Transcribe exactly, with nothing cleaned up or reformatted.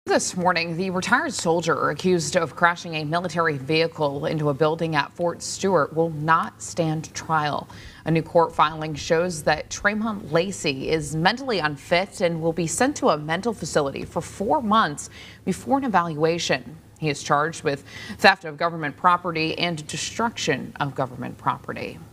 This morning, the retired soldier accused of crashing a military vehicle into a building at Fort Stewart will not stand trial. A new court filing shows that Tremont Lacey is mentally unfit and will be sent to a mental facility for four months before an evaluation. He is charged with theft of government property and destruction of government property.